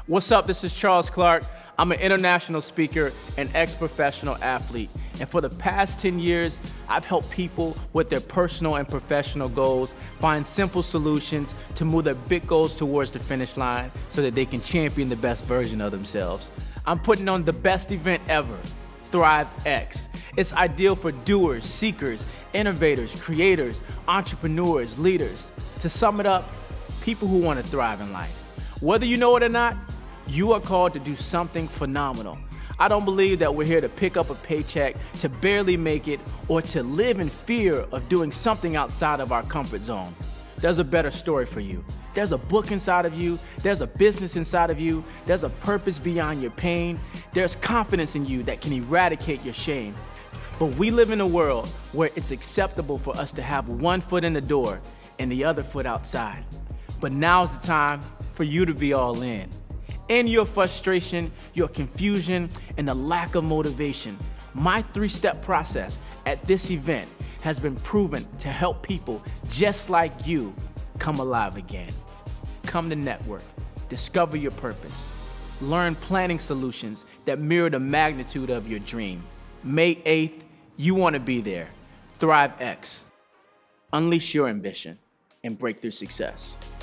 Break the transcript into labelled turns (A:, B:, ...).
A: What's up? This is Charles Clark. I'm an international speaker and ex-professional athlete. And for the past 10 years, I've helped people with their personal and professional goals find simple solutions to move their big goals towards the finish line so that they can champion the best version of themselves. I'm putting on the best event ever, Thrive X. It's ideal for doers, seekers, innovators, creators, entrepreneurs, leaders. To sum it up, people who want to thrive in life. Whether you know it or not, you are called to do something phenomenal. I don't believe that we're here to pick up a paycheck, to barely make it, or to live in fear of doing something outside of our comfort zone. There's a better story for you. There's a book inside of you. There's a business inside of you. There's a purpose beyond your pain. There's confidence in you that can eradicate your shame. But we live in a world where it's acceptable for us to have one foot in the door and the other foot outside. But now's the time for you to be all in. In your frustration, your confusion, and the lack of motivation, my 3-step process at this event has been proven to help people just like you come alive again. Come to network, discover your purpose, learn planning solutions that mirror the magnitude of your dream. May 8th, you want to be there. Thrive X. Unleash your ambition and breakthrough success.